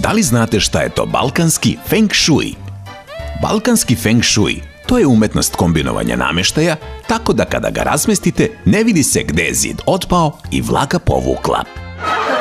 Da li znate šta je to balkanski feng shui? Balkanski feng shui to je umetnost kombinovanja namještaja tako da kada ga razmestite ne vidi se gde je zid otpao i vlaga povukla.